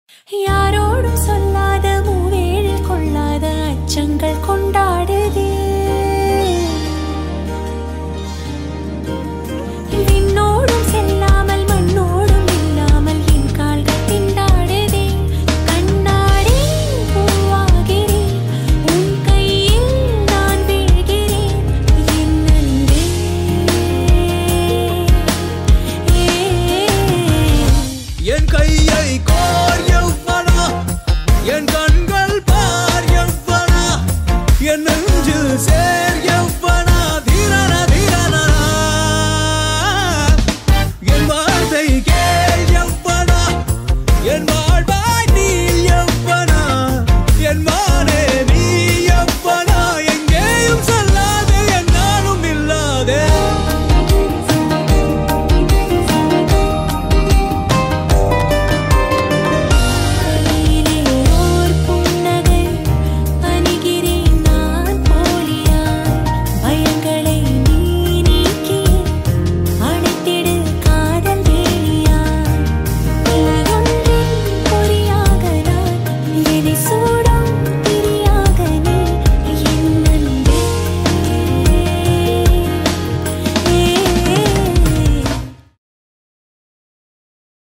யாரோடும் சொல்லாத மூவேழில் கொள்ளாத அச்சங்கள் கொண்டாடுதே. விண்ணோடும் செல்லாமல் மண்ணோடும் இல்லாமல் என் கால்கள் திண்டாடுதே. கண்ணாடி பூவாகிறேன், உன் கையில் நான் வீழ்கிறேன். என் அன்பே என் கையை கோர் யவ்வனா, என் கண்கள் பார் யவ்வனா, என் நெஞ்சில் சேர் யவ்வனா. தீரன தீரனா என் வார்த்தை கேள் யவ்வனா, என் வாழ்வாய் நீ யவ்வனா, என் மானே நீ